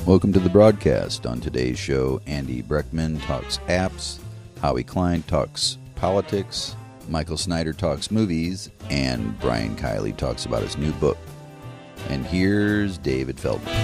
Welcome to the broadcast. On today's show, Andy Breckman talks apps, Howie Klein talks politics, Michael Snyder talks movies, and Brian Kiley talks about his new book. And here's David Feldman.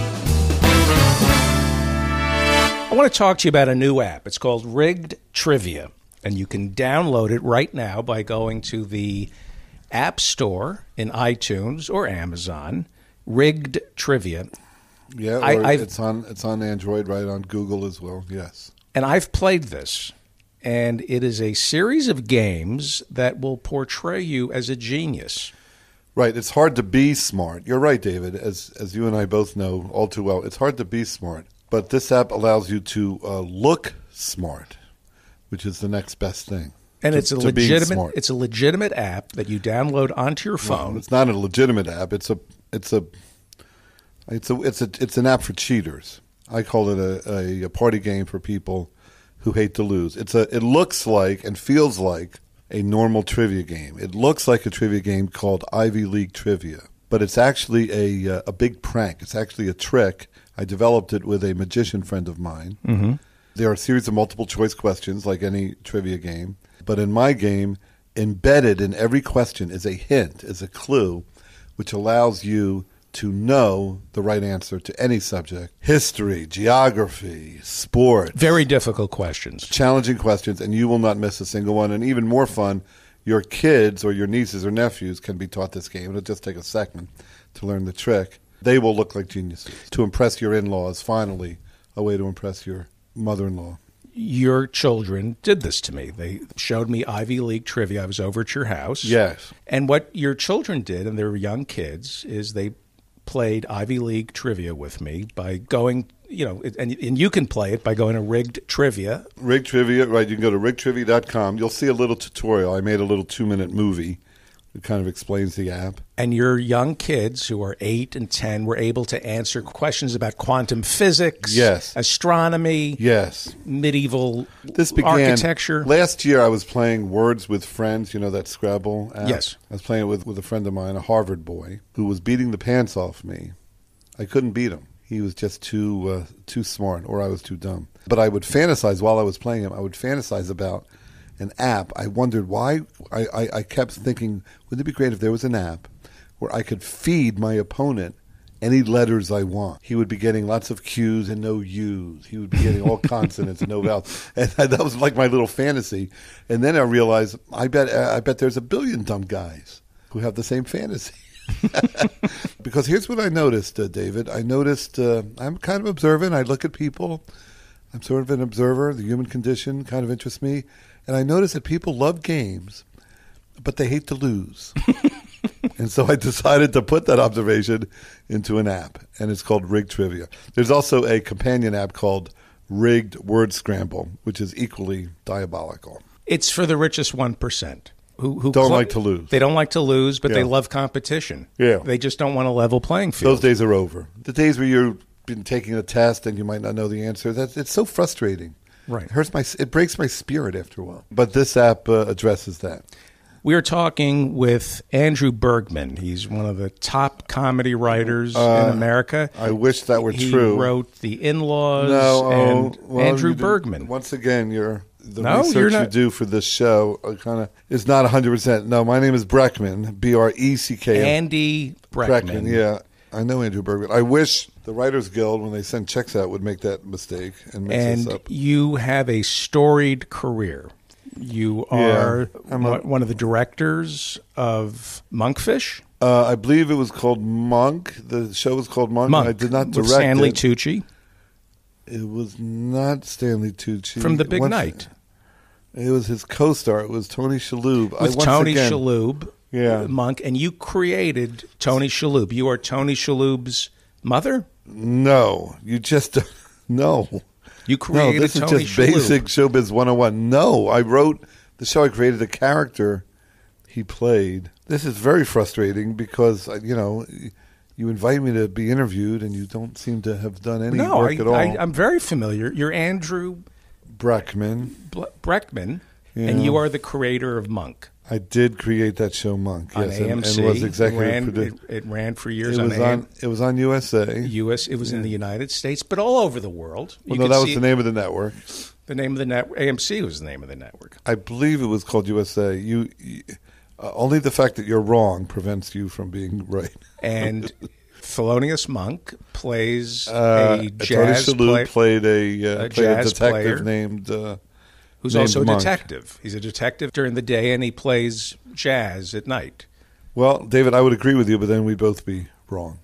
I want to talk to you about a new app. It's called Rigged Trivia, and you can download it right now by going to the App Store in iTunes or Amazon. Rigged Trivia. Yeah, it's on Android, right, on Google as well, yes. And I've played this, and it is a series of games that will portray you as a genius. Right, it's hard to be smart. You're right, David, as you and I both know all too well. It's hard to be smart, but this app allows you to look smart, which is the next best thing. And it's a legitimate app that you download onto your phone. No, it's not a legitimate app. It's an app for cheaters. I call it a party game for people who hate to lose. It looks like and feels like a normal trivia game. It looks like a trivia game called Ivy League Trivia, but it's actually a big prank. It's actually a trick. I developed it with a magician friend of mine. Mm-hmm. There are a series of multiple choice questions like any trivia game, but in my game, embedded in every question is a hint, is a clue, which allows you to know the right answer to any subject. History, geography, sports. Very difficult questions. Challenging questions, and you will not miss a single one. And even more fun, your kids or your nieces or nephews can be taught this game. It'll just take a second to learn the trick. They will look like geniuses. To impress your in-laws, finally, a way to impress your mother-in-law. Your children did this to me. They showed me Ivy League trivia. I was over at your house. Yes. And what your children did, and they were young kids, is they played Ivy League trivia with me by going, and you can play it by going to Rigged Trivia. Rigged Trivia, right. You can go to riggedtrivia.com. You'll see a little tutorial. I made a little 2-minute movie. It kind of explains the app. And your young kids, who are 8 and 10, were able to answer questions about quantum physics, yes, astronomy, yes, medieval this began, architecture. Last year I was playing Words with Friends, that Scrabble app? Yes. I was playing it with a friend of mine, a Harvard boy, who was beating the pants off me. I couldn't beat him. He was just too smart, or I was too dumb. But I would fantasize while I was playing him. I would fantasize about an app. I wondered why. I kept thinking, wouldn't it be great if there was an app where I could feed my opponent any letters I want? He would be getting lots of Q's and no U's. He would be getting all consonants and no vowels. And that was like my little fantasy. And then I realized, I bet there's a billion dumb guys who have the same fantasy. Because here's what I noticed, David. I noticed I'm kind of observant. I look at people. I'm sort of an observer. The human condition kind of interests me. And I noticed that people love games, but they hate to lose. And so I decided to put that observation into an app, and it's called Rigged Trivia. There's also a companion app called Rigged Word Scramble, which is equally diabolical. It's for the richest 1%. Who don't like to lose. They don't like to lose, but they love competition. Yeah. They just don't want a level playing field. Those days are over. The days where you've been taking a test and you might not know the answer, it's so frustrating. Right. It breaks my spirit after a while. But this app addresses that. We are talking with Andrew Bergman. He's one of the top comedy writers in America. I wish that were true. He wrote The In-Laws Andrew Bergman. Once again, the research you do for this show kind of is not 100%. No, my name is Breckman, B-R-E-C-K. Andy Breckman. Yeah. I know Andrew Bergman. I wish the Writers Guild, when they send checks out, would make that mistake and mix us up. And you have a storied career. You are one of the directors of Monkfish. I believe it was called Monk. The show was called Monk. I did not direct with Stanley Tucci. It was not Stanley Tucci. From The Big Night. It was his co-star. It was Tony Shalhoub. With Tony Shalhoub. Yeah. Monk, and you created Tony Shalhoub. You are Tony Shalhoub's mother? No, you just no. You created this Tony is just Shalhoub. Basic Showbiz 101. No, I wrote the show. I created a character he played. This is very frustrating because you invite me to be interviewed and you don't seem to have done any work at all. I'm very familiar. You're Andrew Breckman. Breckman, and you are the creator of Monk. I did create that show, Monk. On Yes, AMC. and was executive It ran for years It on was AM. It was on USA. It was in the United States, but all over the world. Well, no, that was the name of the network. The name of the network. AMC was the name of the network. I believe it was called USA. Only the fact that you're wrong prevents you from being right. And Thelonious Monk plays a jazz Tony Shalhoub played a jazz detective player named who's named also a Monk. detective. He's a detective during the day, and he plays jazz at night. Well, David, I would agree with you, but then we'd both be wrong.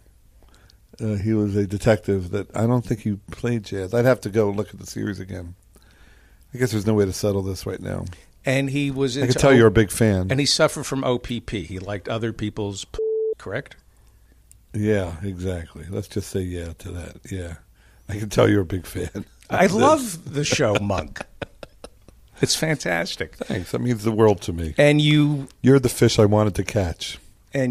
He was a detective that I don't think he played jazz. I'd have to go look at the series again. I guess there's no way to settle this right now. And he was. I can tell you're a big fan. And he suffered from OPP. He liked other people's. Correct. Yeah, exactly. Let's just say yeah to that. Yeah, I can tell you're a big fan. I love the show Monk. It's fantastic. Thanks. That means the world to me. And you're the fish I wanted to catch. And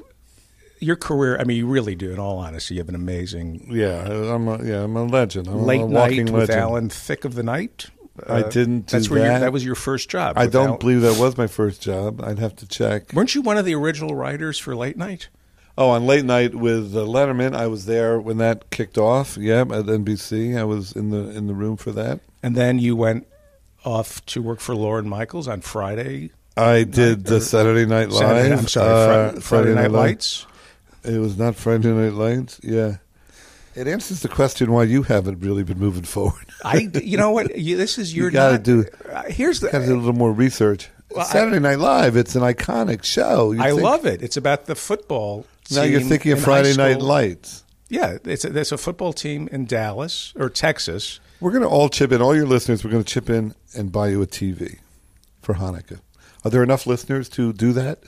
your career. I mean, you really do. In all honesty, you have an amazing. Yeah, I'm a legend. I'm Late a Night walking with legend. Alan Thicke of the Night. I didn't do that. That was your first job. I don't believe that was my first job. I'd have to check. Weren't you one of the original writers for Late Night? Oh, on Late Night with Letterman, I was there when that kicked off. Yeah, at NBC, I was in the room for that. And then you went off to work for Lorne Michaels on Friday. I did the Saturday Night Live. Friday Night Lights. It was not Friday Night Lights. Yeah. It answers the question why you haven't really been moving forward. You know what? This is your. You got to do. Here's the. Got to do a little more research. Well, Saturday Night Live. It's an iconic show. I love it. It's about the football. Now you're thinking of Friday Night Lights. Yeah, there's a football team in Dallas or Texas. We're going to all chip in. All your listeners, we're going to chip in and buy you a TV for Hanukkah. Are there enough listeners to do that?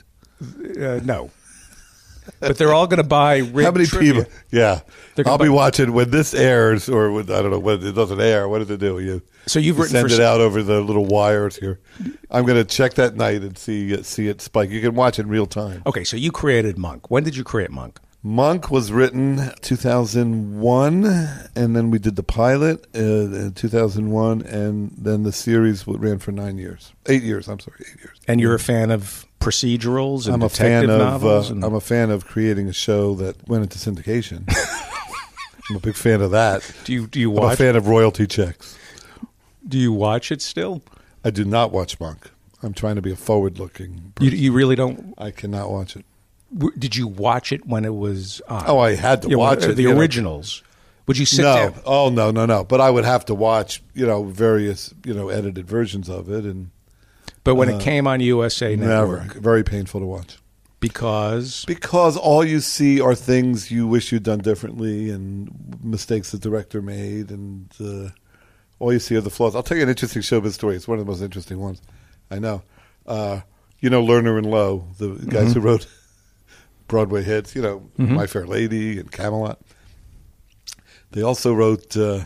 No. But they're all going to buy Rig How many Trivia. people? Yeah. I'll be watching when this airs, or when, I don't know, when it doesn't air. What does it do? You send it out over the little wires here. I'm going to check that night and see it spike. You can watch it in real time. Okay, so you created Monk. When did you create Monk? Monk was written 2001, and then we did the pilot in 2001, and then the series ran for 8 years. 8 years. And you're a fan of procedurals and I'm detective novels? I'm a fan of creating a show that went into syndication. I'm a big fan of that. Do you watch? I'm a fan of royalty checks. Do you watch it still? I do not watch Monk. I'm trying to be a forward-looking person. You really don't? I cannot watch it. Did you watch it when it was on? Oh, I had to watch it. The originals. Would you sit down? Oh, no. But I would have to watch, various, edited versions of it. But when it came on USA Network? Never. Very painful to watch. Because? Because all you see are things you wish you'd done differently and mistakes the director made, and all you see are the flaws. I'll tell you an interesting showbiz story. It's one of the most interesting ones. I know. Lerner and Lowe, the guys who wrote Broadway hits, My Fair Lady and Camelot. They also wrote the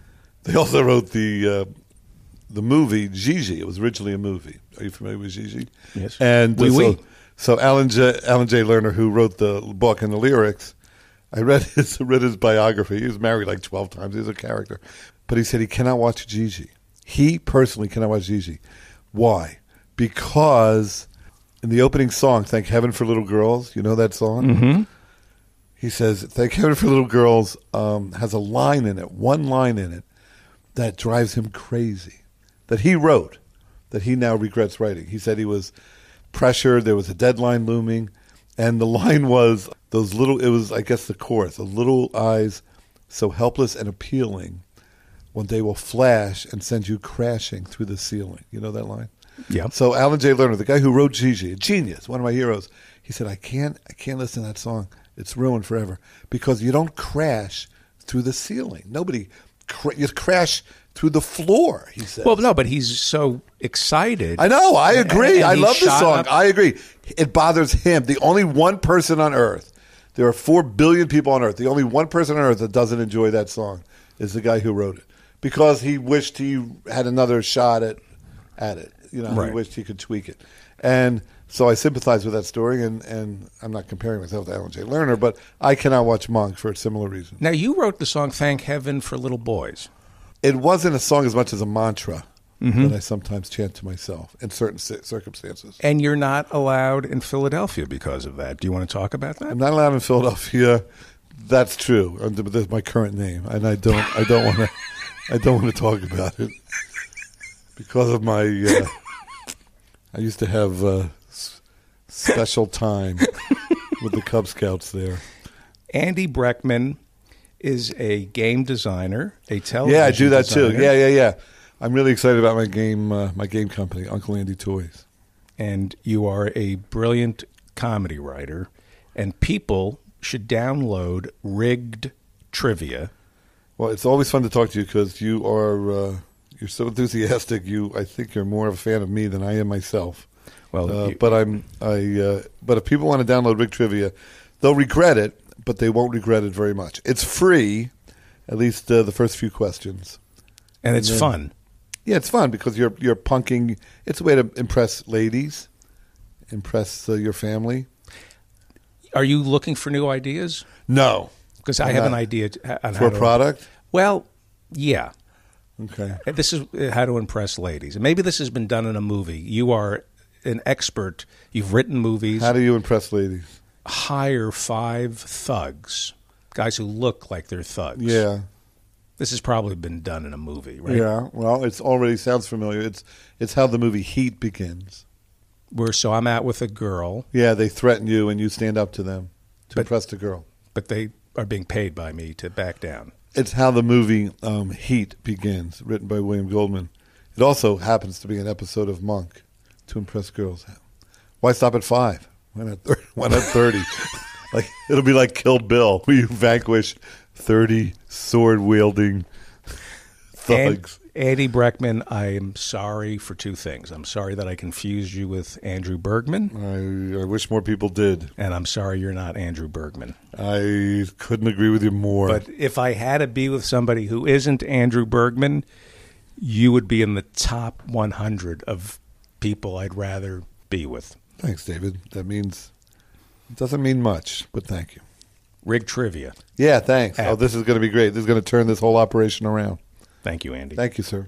movie Gigi. It was originally a movie. Are you familiar with Gigi? Yes. And so Alan J. Lerner, who wrote the book and the lyrics, I read his biography. He was married like 12 times. He was a character. But he said he cannot watch Gigi. He personally cannot watch Gigi. Why? Because in the opening song, Thank Heaven for Little Girls, you know that song? Mm-hmm. He says, Thank Heaven for Little Girls has a line in it, one line in it, that drives him crazy, that he wrote, that he now regrets writing. He said he was pressured, there was a deadline looming, and the line was, it was, I guess, the chorus, the little eyes so helpless and appealing, one day will flash and send you crashing through the ceiling. You know that line? Yeah. So Alan J. Lerner, the guy who wrote Gigi, a genius, one of my heroes, he said, I can't listen to that song. It's ruined forever. Because you don't crash through the ceiling. You crash through the floor, he said. Well, no, but he's so excited. I know, I agree. And I love the song. up. I agree. It bothers him. The only one person on earth, there are 4 billion people on earth, the only one person on earth that doesn't enjoy that song is the guy who wrote it. Because he wished he had another shot at it. Right. He wished he could tweak it. And so I sympathize with that story, and I'm not comparing myself to Alan J. Lerner, but I cannot watch Monk for a similar reason. Now, you wrote the song Thank Heaven for Little Boys. It wasn't a song as much as a mantra. that I sometimes chant to myself in certain circumstances. And you're not allowed in Philadelphia because of that. Do you want to talk about that? I'm not allowed in Philadelphia. That's true. That's my current name, and I don't want to talk about it because of my. I used to have special time with the Cub Scouts there. Andy Breckman is a game designer, a television Yeah, I do that designer. too. Yeah. I'm really excited about my game company, Uncle Andy Toys. And you are a brilliant comedy writer, and people should download Rigged Trivia. Well, it's always fun to talk to you because you are you're so enthusiastic. I think you're more of a fan of me than I am myself. Well, but if people want to download Rigged Trivia, they'll regret it, but they won't regret it very much. It's free, at least the first few questions, and it's fun. Yeah, it's fun because you're punking. It's a way to impress ladies, impress your family. Are you looking for new ideas? No, because I have an idea on for a product. Well, yeah. Okay. This is how to impress ladies. And maybe this has been done in a movie. You are an expert. You've written movies. How do you impress ladies? Hire 5 thugs, guys who look like they're thugs. Yeah. This has probably been done in a movie, right? Yeah. Well, it already sounds familiar. It's how the movie Heat begins. So I'm out with a girl. Yeah, they threaten you and you stand up to them to impress the girl. But they are being paid by me to back down. It's how the movie Heat begins, written by William Goldman. It also happens to be an episode of Monk to impress girls. Why stop at 5? Why not 30? It'll be like Kill Bill, where you vanquish 30 sword-wielding thugs. Andy Breckman, I am sorry for 2 things. I'm sorry that I confused you with Andrew Bergman. I wish more people did. And I'm sorry you're not Andrew Bergman. I couldn't agree with you more. But if I had to be with somebody who isn't Andrew Bergman, you would be in the top 100 of people I'd rather be with. Thanks, David. It doesn't mean much, but thank you. Rigged Trivia. Yeah, thanks. Oh, this is going to be great. This is going to turn this whole operation around. Thank you, Andy. Thank you, sir.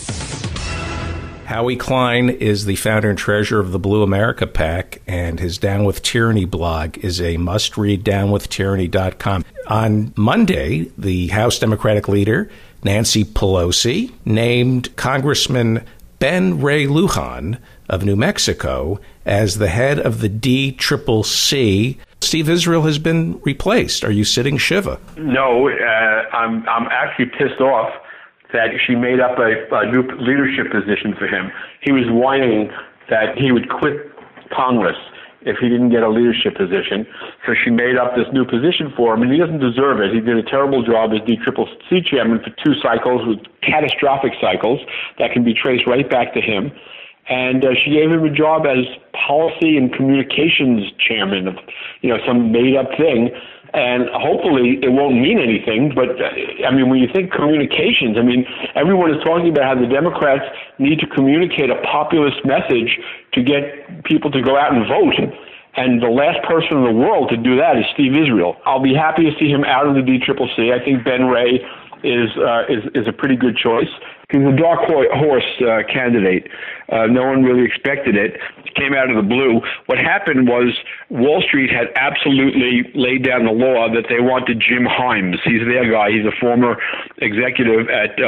Howie Klein is the founder and treasurer of the Blue America PAC, and his Down with Tyranny blog is a must-read, downwithtyranny.com. On Monday, the House Democratic leader, Nancy Pelosi, named Congressman Ben Ray Lujan of New Mexico as the head of the DCCC. Steve Israel has been replaced. Are you sitting Shiva? No, I'm actually pissed off that she made up a new leadership position for him. He was whining that he would quit Congress if he didn't get a leadership position. So she made up this new position for him, and he doesn't deserve it. He did a terrible job as DCCC chairman for 2 cycles with catastrophic cycles that can be traced right back to him. And she gave him a job as policy and communications chairman of, some made-up thing. And hopefully it won't mean anything. But, when you think communications, everyone is talking about how the Democrats need to communicate a populist message to get people to go out and vote. And the last person in the world to do that is Steve Israel. I'll be happy to see him out of the DCCC. I think Ben Ray is a pretty good choice. He's a dark horse candidate. No one really expected it. It came out of the blue. What happened was Wall Street had absolutely laid down the law that they wanted Jim Himes. He's their guy. He's a former executive at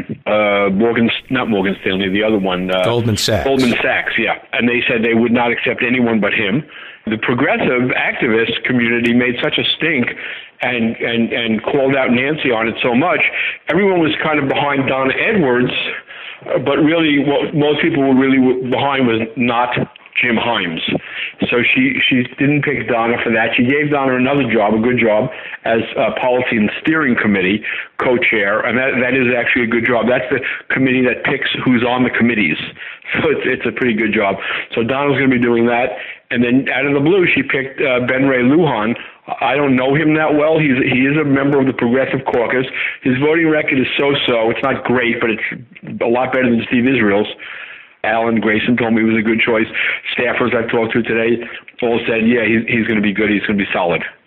not Morgan Stanley, the other one. Goldman Sachs. Goldman Sachs, yeah. And they said they would not accept anyone but him. The progressive activist community made such a stink and called out Nancy on it so much. Everyone was kind of behind Donna Edwards, but really what most people were really behind was not Jim Himes. So she didn't pick Donna for that. She gave Donna another job, a good job, as Policy and Steering Committee co-chair, and that is actually a good job. That's the committee that picks who's on the committees. So it's a pretty good job. So Donna's going to be doing that. And then out of the blue, she picked Ben Ray Lujan. I don't know him that well. He is a member of the Progressive Caucus. His voting record is so-so. It's not great, but it's a lot better than Steve Israel's. Alan Grayson told me it was a good choice. Staffers I've talked to today all said, yeah, he's going to be good. He's going to be solid.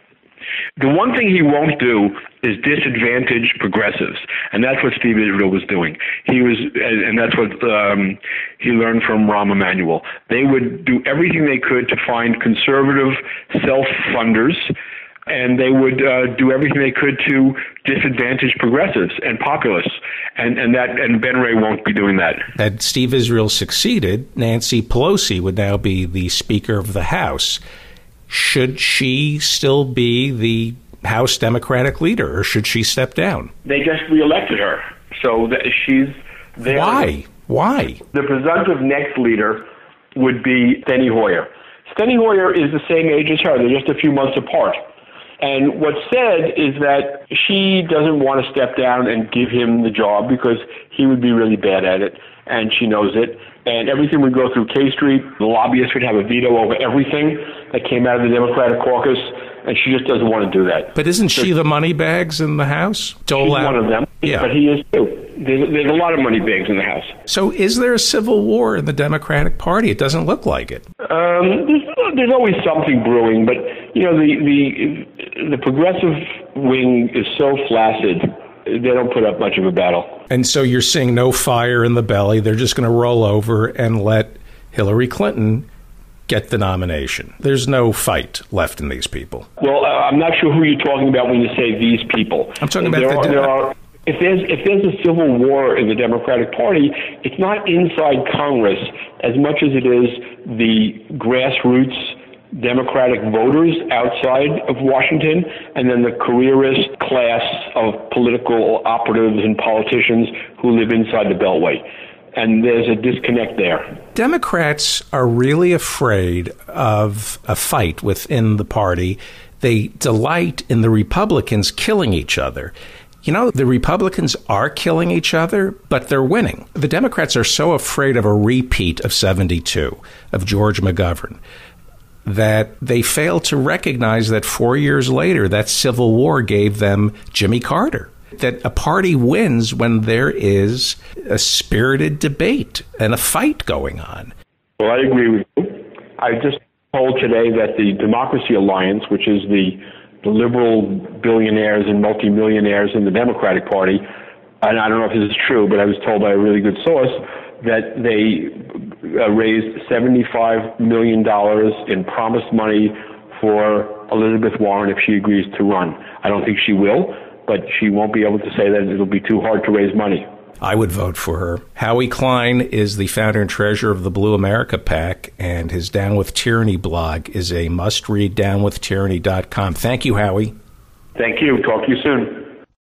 The one thing he won't do is disadvantage progressives, and that's what Steve Israel was doing. And that's what he learned from Rahm Emanuel. They would do everything they could to find conservative self-funders, and they would do everything they could to disadvantage progressives and populists, and Ben Ray won't be doing that. Had Steve Israel succeeded, Nancy Pelosi would now be the Speaker of the House. Should she still be the House Democratic leader, or should she step down? They just reelected her, so that she's there. Why? The presumptive next leader would be Steny Hoyer. Steny Hoyer is the same age as her. They're just a few months apart. And what's said is that she doesn't want to step down and give him the job because he would be really bad at it, and she knows it. And everything would go through K Street. The lobbyists would have a veto over everything that came out of the Democratic caucus, and she just doesn't want to do that. But isn't she the money bags in the House? She's one of them, yeah. But he is too. There's a lot of money bags in the House. So is there a civil war in the Democratic Party? It doesn't look like it. There's always something brewing, but the progressive wing is so flaccid, they don't put up much of a battle. And so you're seeing no fire in the belly. They're just going to roll over and let Hillary Clinton get the nomination. There's no fight left in these people. Well, I'm not sure who you're talking about when you say these people. I'm talking about if there's a civil war in the Democratic Party, it's not inside Congress as much as it is the grassroots Democratic voters outside of Washington, and then the careerist class of political operatives and politicians who live inside the Beltway. And there's a disconnect there. Democrats are really afraid of a fight within the party. They delight in the Republicans killing each other. You know, the Republicans are killing each other, but they're winning. The Democrats are so afraid of a repeat of 72, of George McGovern, that they fail to recognize that 4 years later, that Civil War gave them Jimmy Carter. That a party wins when there is a spirited debate and a fight going on. Well, I agree with you. I just told today that the Democracy Alliance, which is the liberal billionaires and multimillionaires in the Democratic Party, and I don't know if this is true, but I was told by a really good source that they raised $75 million in promised money for Elizabeth Warren if she agrees to run. I don't think she will, but she won't be able to say that it'll be too hard to raise money. I would vote for her. Howie Klein is the founder and treasurer of the Blue America PAC, and his Down with Tyranny blog is a must-read, downwithtyranny.com. Thank you, Howie. Thank you. Talk to you soon.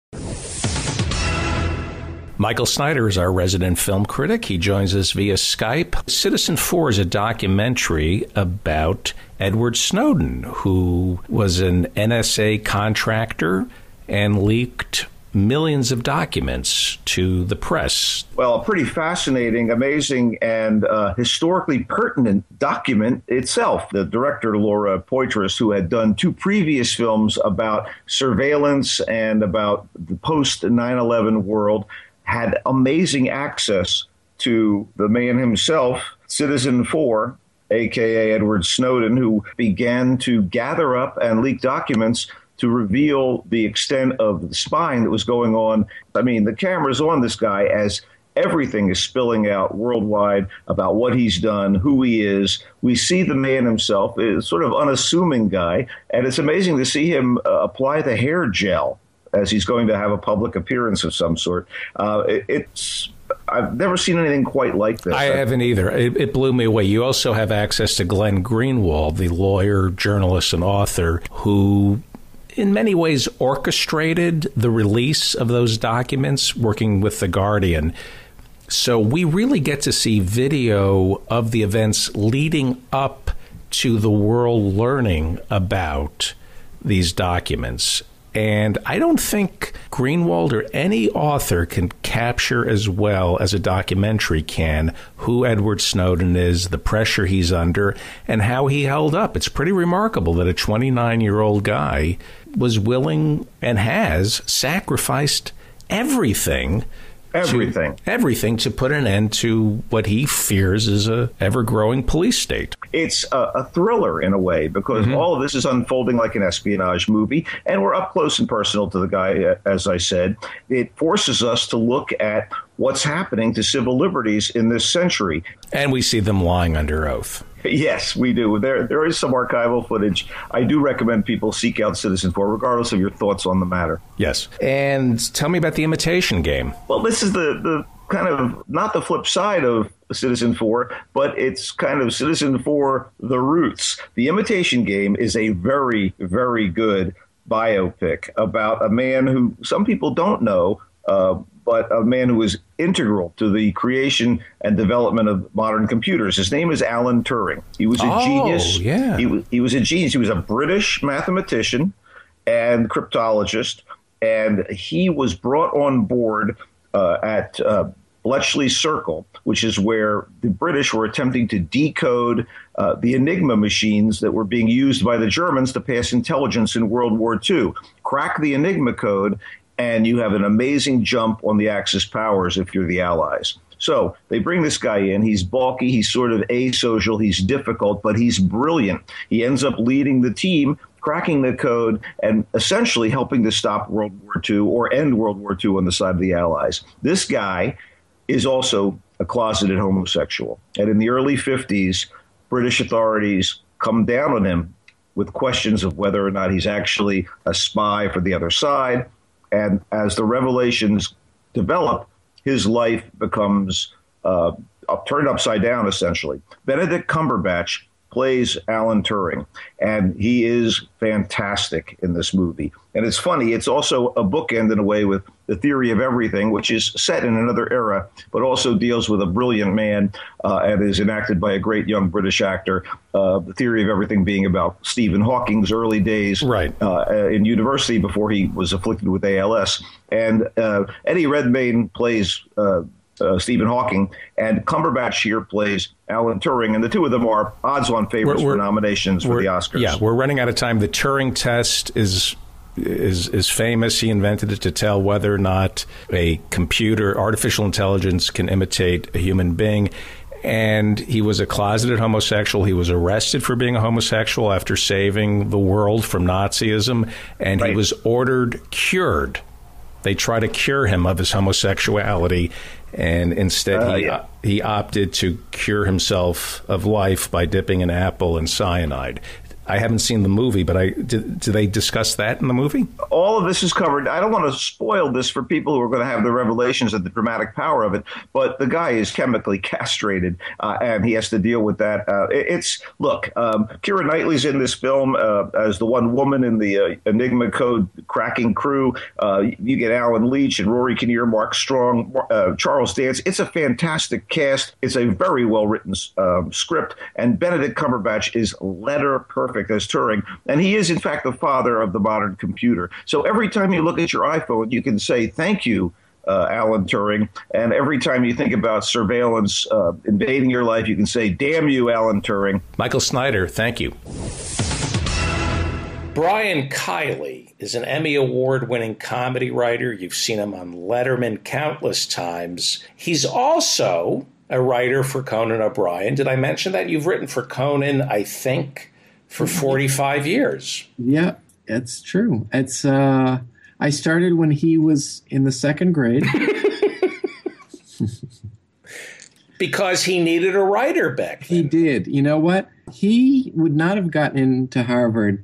Michael Snyder is our resident film critic. He joins us via Skype. Citizen 4 is a documentary about Edward Snowden, who was an NSA contractor and leaked millions of documents to the press. Well, a pretty fascinating, amazing, and historically pertinent document itself. The director, Laura Poitras, who had done 2 previous films about surveillance and about the post-9/11 world, had amazing access to the man himself, Citizen 4, a.k.a. Edward Snowden, who began to gather up and leak documents to reveal the extent of the spying that was going on. I mean, the camera's on this guy as everything is spilling out worldwide about what he's done, who he is. We see the man himself, is sort of unassuming guy, and it's amazing to see him apply the hair gel as he's going to have a public appearance of some sort. I've never seen anything quite like this. I haven't either. It blew me away. You also have access to Glenn Greenwald, the lawyer, journalist, and author who in many ways orchestrated the release of those documents, working with The Guardian. So we really get to see video of the events leading up to the world learning about these documents. And I don't think Greenwald or any author can capture as well as a documentary can who Edward Snowden is, the pressure he's under, and how he held up. It's pretty remarkable that a 29-year-old guy was willing and has sacrificed everything Everything to put an end to what he fears is a ever-growing police state. It's a thriller in a way, because all of this is unfolding like an espionage movie, and we're up close and personal to the guy, as I said. It forces us to look at what's happening to civil liberties in this century. And we see them lying under oath. Yes, we do. There is some archival footage. I do recommend people seek out Citizen4, regardless of your thoughts on the matter. Yes. And tell me about The Imitation Game. Well, this is the kind of not the flip side of Citizen4, but it's kind of Citizen4 The Roots. The Imitation Game is a very, very good biopic about a man who some people don't know, but a man who was integral to the creation and development of modern computers. His name is Alan Turing. He was a genius. Yeah. He was a genius. He was a British mathematician and cryptologist, and he was brought on board at Bletchley Circle, which is where the British were attempting to decode the Enigma machines that were being used by the Germans to pass intelligence in World War II. Crack the Enigma code, and you have an amazing jump on the Axis powers if you're the Allies. So they bring this guy in. He's balky. He's sort of asocial. He's difficult, but he's brilliant. He ends up leading the team, cracking the code, and essentially helping to stop World War II or end World War II on the side of the Allies. This guy is also a closeted homosexual. And in the early 50s, British authorities come down on him with questions of whether or not he's actually a spy for the other side. And as the revelations develop, his life becomes turned upside down, essentially. Benedict Cumberbatch plays Alan Turing, and he is fantastic in this movie. And it's funny, it's also a bookend in a way with The Theory of Everything, which is set in another era, but also deals with a brilliant man and is enacted by a great young British actor. The Theory of Everything being about Stephen Hawking's early days in university before he was afflicted with ALS. And Eddie Redmayne plays Stephen Hawking, and Cumberbatch here plays Alan Turing, and the two of them are odds-on favorites for nominations for the Oscars. Yeah, we're running out of time. The Turing test is famous. He invented it to tell whether or not a computer, artificial intelligence, can imitate a human being. And he was a closeted homosexual. He was arrested for being a homosexual after saving the world from Nazism, and he was ordered cured. They try to cure him of his homosexuality, and instead he opted to cure himself of life by dipping an apple in cyanide. I haven't seen the movie, but do they discuss that in the movie? All of this is covered. I don't want to spoil this for people who are going to have the revelations of the dramatic power of it, but the guy is chemically castrated, and he has to deal with that. Keira Knightley's in this film as the one woman in the Enigma code cracking crew. You get Alan Leach and Rory Kinnear, Mark Strong, Charles Dance. It's a fantastic cast. It's a very well-written script, and Benedict Cumberbatch is letter perfect as Turing, and he is in fact the father of the modern computer. So every time you look at your iPhone, you can say thank you, Alan Turing, and every time you think about surveillance invading your life, you can say damn you, Alan Turing. Michael Snyder, thank you. Brian Kiley is an Emmy Award-winning comedy writer. You've seen him on Letterman countless times. He's also a writer for Conan O'Brien. Did I mention that? You've written for Conan, I think, for 45 years. Yeah, it's true. It's I started when he was in the second grade. Because he needed a writer back then. He did. You know what? He would not have gotten into Harvard.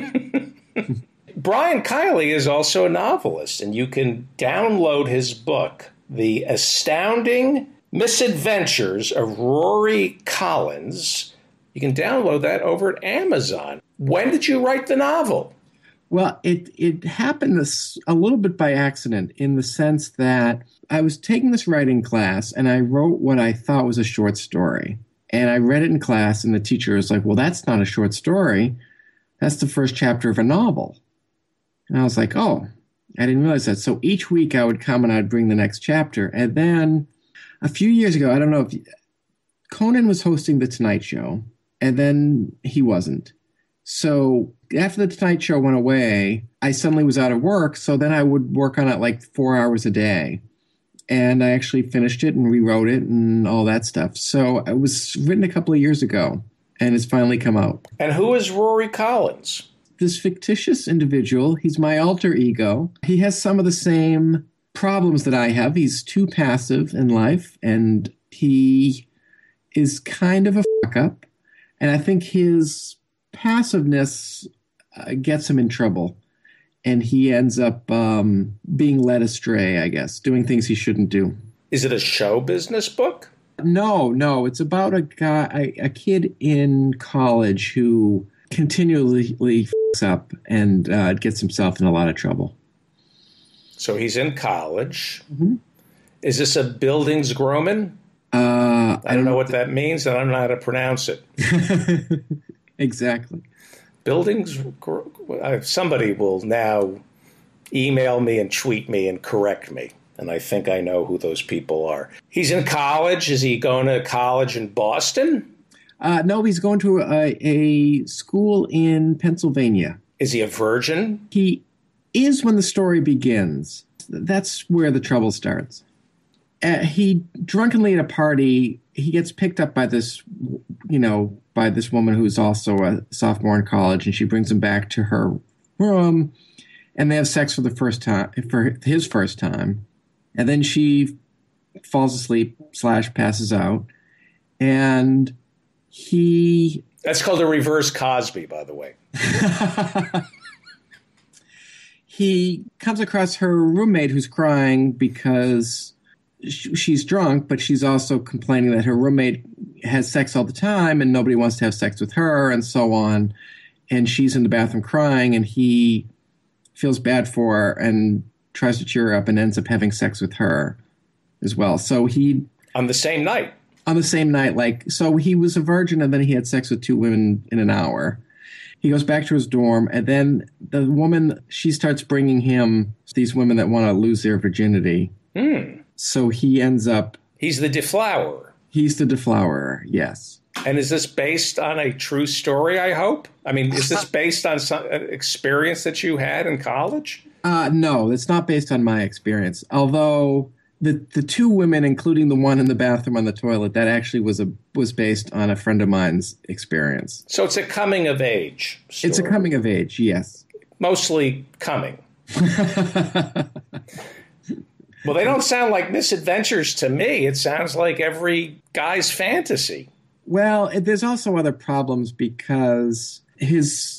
Brian Kiley is also a novelist, and you can download his book, The Astounding Misadventures of Rory Collins. You can download that over at Amazon. When did you write the novel? Well, it happened a little bit by accident, in the sense that I was taking this writing class and I wrote what I thought was a short story. And I read it in class, and the teacher was like, well, that's not a short story. That's the first chapter of a novel. And I was like, oh, I didn't realize that. So each week I would come and I'd bring the next chapter. And then a few years ago, I don't know if Conan was hosting The Tonight Show. And then he wasn't. So after The Tonight Show went away, I suddenly was out of work. So then I would work on it like 4 hours a day. And I actually finished it and rewrote it and all that stuff. So it was written a couple of years ago, and it's finally come out. And who is Rory Collins? This fictitious individual, he's my alter ego. He has some of the same problems that I have. He's too passive in life, and he is kind of a fuck-up. And I think his passiveness gets him in trouble. And he ends up being led astray, I guess, doing things he shouldn't do. Is it a show business book? No. It's about a kid in college who continually fucks up and gets himself in a lot of trouble. So he's in college. Mm-hmm. Is this a Bildungsroman? I don't know what that means, and I don't know how to pronounce it. Exactly. Somebody will now email me and tweet me and correct me, and I think I know who those people are. He's in college. Is he going to college in Boston? No, he's going to a school in Pennsylvania. Is he a virgin? He is when the story begins. That's where the trouble starts. He drunkenly at a party, he gets picked up by this, by this woman who's also a sophomore in college, and she brings him back to her room, and they have sex for his first time, and then she falls asleep / passes out, and that's called a reverse Cosby, by the way. He comes across her roommate who's crying because she's drunk, but she's also complaining that her roommate has sex all the time and nobody wants to have sex with her and so on. And she's in the bathroom crying, and he feels bad for her and tries to cheer her up and ends up having sex with her as well. So on the same night, so he was a virgin, and then he had sex with 2 women in an hour. He goes back to his dorm, and then the woman, she starts bringing him these women that want to lose their virginity. So he ends up... He's the deflowerer. He's the deflowerer, yes. And is this based on a true story, I hope? I mean, is this based on some experience that you had in college? No, it's not based on my experience. Although the 2 women, including the one in the bathroom on the toilet, that actually was based on a friend of mine's experience. So it's a coming-of-age story. It's a coming-of-age, yes. Mostly coming. Well, they don't sound like misadventures to me. It sounds like every guy's fantasy. Well, there's also other problems because he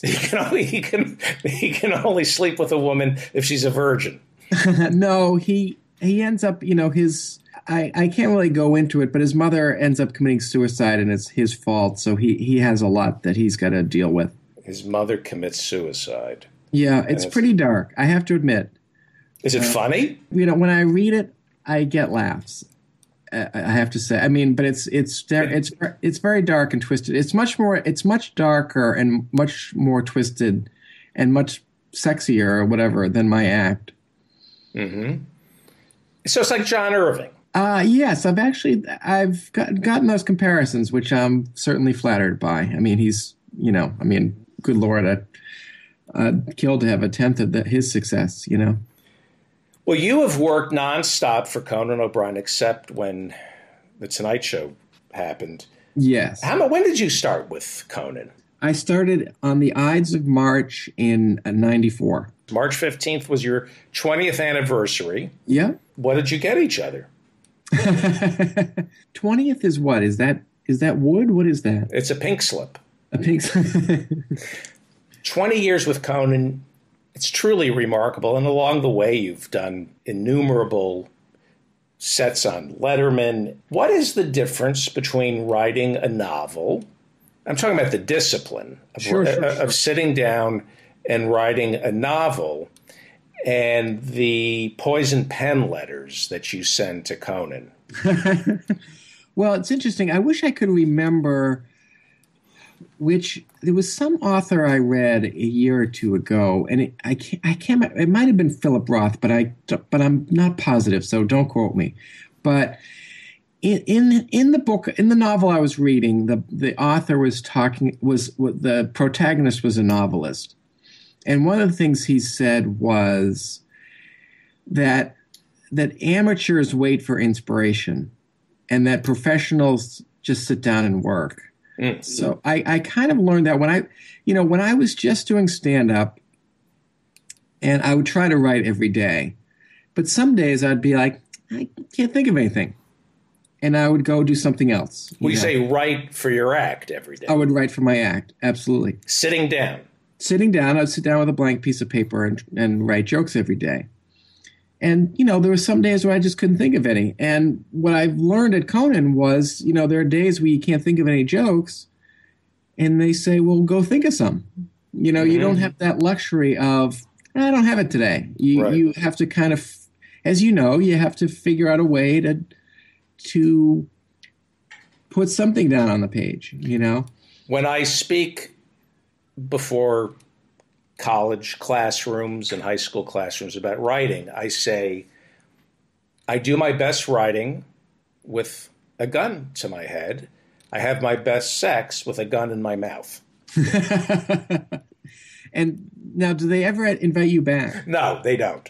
can only sleep with a woman if she's a virgin. No, he ends up, I can't really go into it, but his mother ends up committing suicide, and it's his fault. So he has a lot that he's got to deal with. His mother commits suicide. Yeah, it's pretty dark, I have to admit. Is it funny? When I read it, I get laughs. I have to say. I mean, but it's very dark and twisted. It's much darker and much more twisted and much sexier or whatever than my act. Mm-hmm. So it's like John Irving. Yes, I've gotten those comparisons, which I'm certainly flattered by. I mean, he's, good Lord, I'd kill to have a tenth of his success, Well, you have worked nonstop for Conan O'Brien, except when the Tonight Show happened. Yes. When did you start with Conan? I started on the Ides of March in '94. March 15th was your 20th anniversary. Yeah. What did you get each other? 20th is what? Is that wood? What is that? It's a pink slip. A pink slip. 20 years with Conan. It's truly remarkable, and along the way, you've done innumerable sets on Letterman. What is the difference between writing a novel? I'm talking about the discipline of sitting down and writing a novel and the poison pen letters that you send to Conan. Well, it's interesting. I wish I could remember there was some author I read a year or 2 ago, and it might have been Philip Roth, but I'm not positive, so don't quote me. But in the novel I was reading, the author the protagonist was a novelist, and one of the things he said was that that amateurs wait for inspiration and that professionals just sit down and work. Mm-hmm. So I kind of learned that when I was just doing stand-up, and I would try to write every day. But some days I'd be like, I can't think of anything. And I would go do something else. You say write for your act every day. I would write for my act, absolutely. Sitting down, I'd sit down with a blank piece of paper and write jokes every day. And, there were some days where I just couldn't think of any. And what I've learned at Conan was, there are days where you can't think of any jokes. And they say, well, go think of some. You don't have that luxury of, I don't have it today. You have to kind of, as you have to figure out a way to put something down on the page, When I speak before college classrooms and high school classrooms about writing, I say, I do my best writing with a gun to my head. I have my best sex with a gun in my mouth. And now, do they ever invite you back? No, they don't.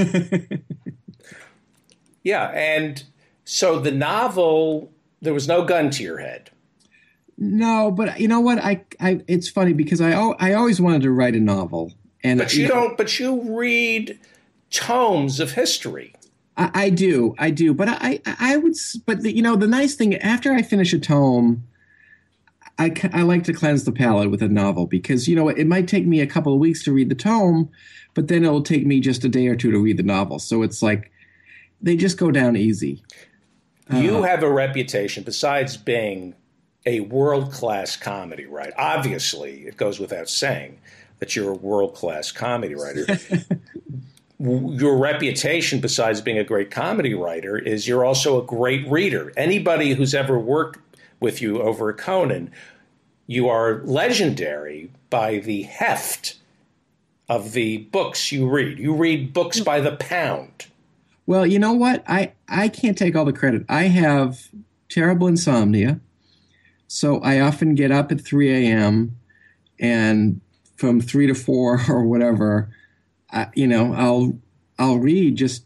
Yeah, and so the novel, there was no gun to your head. No, but you know what? I it's funny because I always wanted to write a novel, and but you don't. But you read tomes of history. I do, but I would. But the nice thing after I finish a tome, I like to cleanse the palate with a novel because, it might take me a couple of weeks to read the tome, but then it'll take me just a day or two to read the novel. So it's like they just go down easy. You have a reputation, besides being a world-class comedy writer. Obviously, it goes without saying that you're a world-class comedy writer. Your reputation, besides being a great comedy writer, is you're also a great reader. Anybody who's ever worked with you over at Conan, you are legendary by the heft of the books you read. You read books by the pound. Well, you know what? I can't take all the credit. I have terrible insomnia, so I often get up at 3 a.m. and from 3 to 4 or whatever, I'll read just,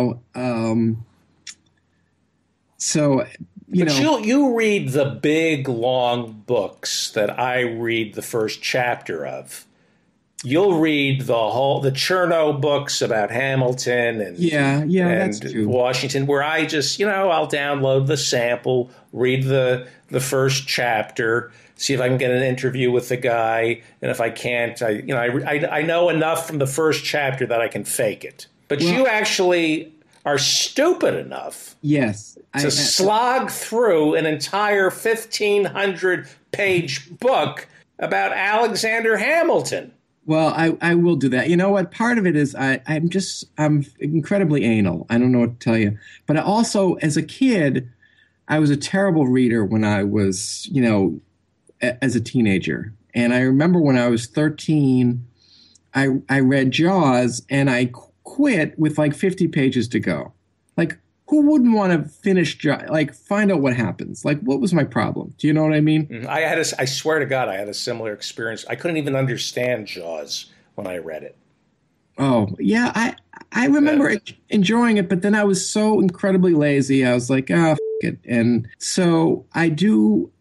so... You read the big, long books that I read the first chapter of. You'll read the Chernow books about Hamilton and that's true. Washington, where I just, I'll download the sample, read the first chapter, see if I can get an interview with the guy, and if I can't, I know enough from the first chapter that I can fake it. But you actually are stupid enough to slog through an entire 1,500-page book about Alexander Hamilton. Well, I will do that. You know what? Part of it is I'm incredibly anal. I don't know what to tell you. But also, as a kid, I was a terrible reader when I was, as a teenager. And I remember when I was 13, I read Jaws, and I quit with like 50 pages to go. Like, who wouldn't want to finish Jaws? Like, find out what happens. Like, what was my problem? Do you know what I mean? I swear to God, I had a similar experience. I couldn't even understand Jaws when I read it. Oh, yeah. I remember enjoying it, but then I was so incredibly lazy. I was like, f it. And so I'm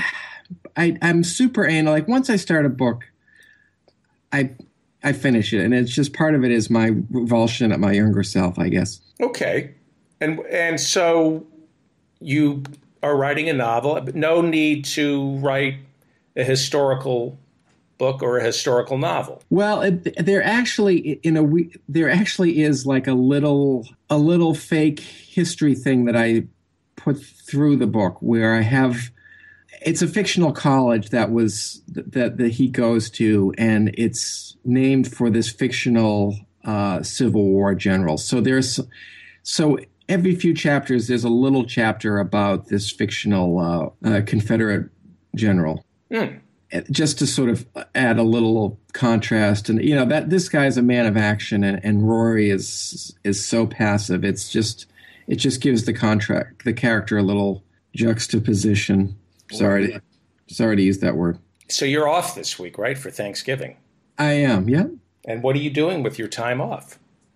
super anal. Like, once I start a book, I finish it. And it's just part of it is my revulsion at my younger self, I guess. Okay. And so you are writing a novel, but no need to write a historical book or a historical novel. Well, there actually is like a little fake history thing that I put through the book where I have. It's a fictional college that he goes to, and it's named for this fictional Civil War general. So every few chapters, there's a little chapter about this fictional Confederate general. Just to sort of add a little contrast, and that this guy's a man of action, and Rory is so passive. It just gives the character a little juxtaposition. Sorry to use that word. So you're off this week, right, for Thanksgiving? I am, yeah. And what are you doing with your time off?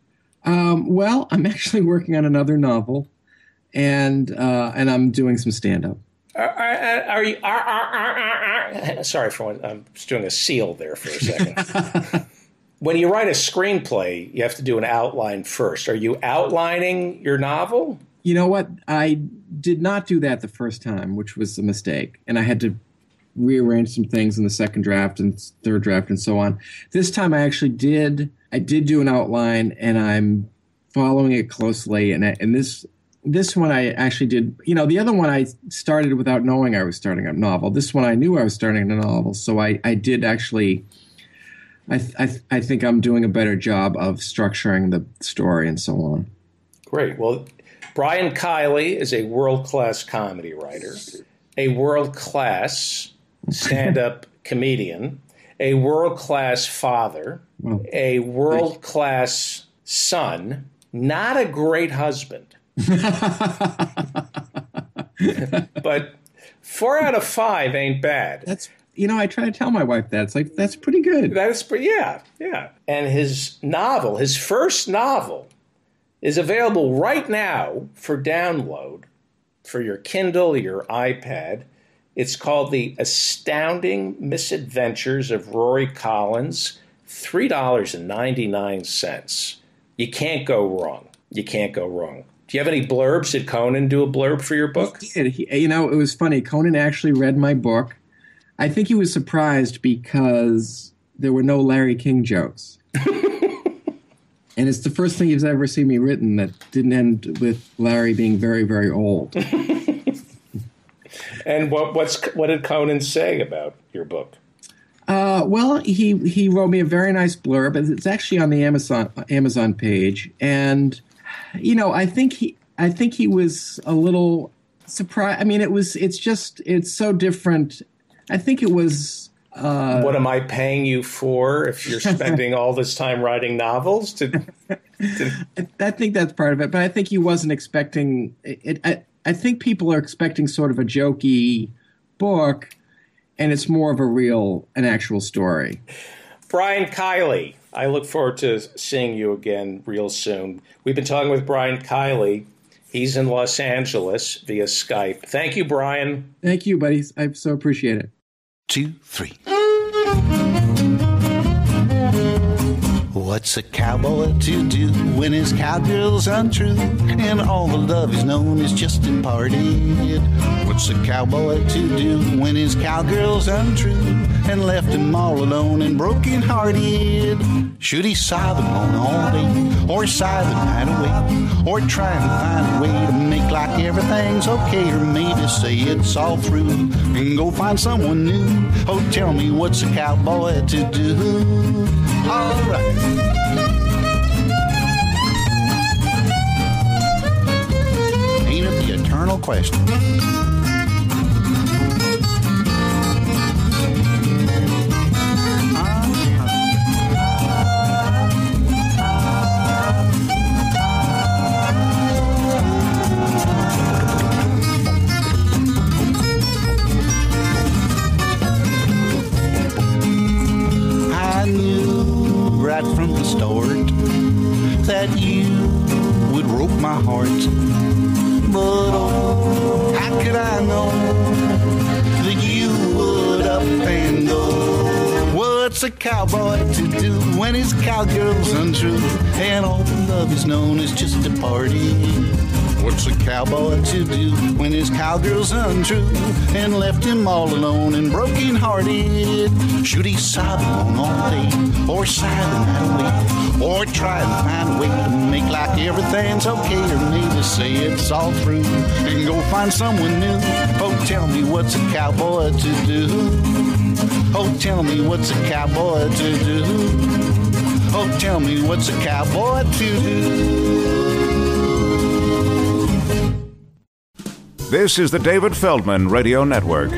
Well, I'm actually working on another novel, and I'm doing some stand-up. Are you? Sorry for one. I'm just doing a seal there for a second. When you write a screenplay, you have to do an outline first. Are you outlining your novel? You know what? I did not do that the first time, which was a mistake, and I had to rearrange some things in the second draft and third draft and so on. This time, I actually did. I did do an outline, and I'm following it closely. And this one I actually did. You know, the other one I started without knowing I was starting a novel. This one I knew I was starting a novel, so I did actually. I think I'm doing a better job of structuring the story and so on. Great. Well, Brian Kiley is a world-class comedy writer, a world-class stand-up comedian, a world-class father, a world-class son, not a great husband. But 4 out of 5 ain't bad. That's, you know, I try to tell my wife that. It's like, that's pretty good. Yeah. And his novel, his first novel, is available right now for download for your Kindle, your iPad. It's called The Astounding Misadventures of Rory Collins, $3.99. You can't go wrong. You can't go wrong. Do you have any blurbs? Did Conan do a blurb for your book? He did. You know, it was funny. Conan actually read my book. I think he was surprised because there were no Larry King jokes. And it's the first thing he's ever seen me written that didn't end with Larry being very, very old. And what did Conan say about your book? Well, he wrote me a very nice blurb. It's actually on the Amazon page, and you know, I think he was a little surprised. I mean, it's so different. I think it was. What am I paying you for if you're spending all this time writing novels? I think that's part of it, but I think he wasn't expecting it. I think people are expecting sort of a jokey book, and it's more of an actual story. Brian Kiley, I look forward to seeing you again real soon. We've been talking with Brian Kiley. He's in Los Angeles via Skype. Thank you, Brian. Thank you, buddies. I so appreciate it. 2, 3. What's a cowboy to do when his cowgirl's untrue and all the love he's known is just imparted? What's a cowboy to do when his cowgirl's untrue and left him all alone and broken-hearted? Should he sigh them on all day or sigh the night away or try and find a way to make like everything's okay, or maybe say it's all through and go find someone new? Oh, tell me, what's a cowboy to do? All right. Ain't it the eternal question? Right from the start that you would rope my heart, but oh, how could I know that you would up and go? What's a cowboy to do when his cowgirl's untrue and all the love is known is just a party? What's a cowboy to do when his cowgirl's untrue and left him all alone and broken-hearted? Should he sigh alone all day or sigh the night away or try to find a way to make like everything's okay, or maybe say it's all through and go find someone new? Oh, tell me, what's a cowboy to do? Oh, tell me, what's a cowboy to do? Oh, tell me, what's a cowboy to do? This is the David Feldman Radio Network.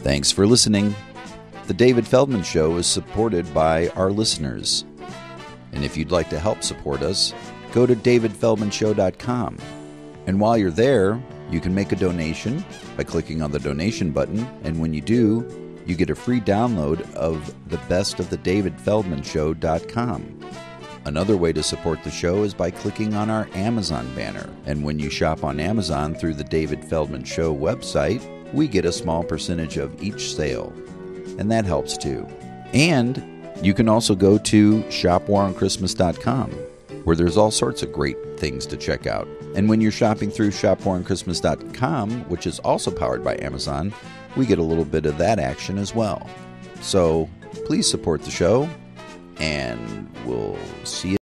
Thanks for listening. The David Feldman Show is supported by our listeners. And if you'd like to help support us, go to davidfeldmanshow.com. And while you're there, you can make a donation by clicking on the donation button. And when you do, you get a free download of the best of the davidfeldmanshow.com. Another way to support the show is by clicking on our Amazon banner. And when you shop on Amazon through the David Feldman Show website, we get a small percentage of each sale. And that helps too. And you can also go to shopwaronchristmas.com, where there's all sorts of great things to check out. And when you're shopping through shopwaronchristmas.com, which is also powered by Amazon, we get a little bit of that action as well. So please support the show, and we'll see you.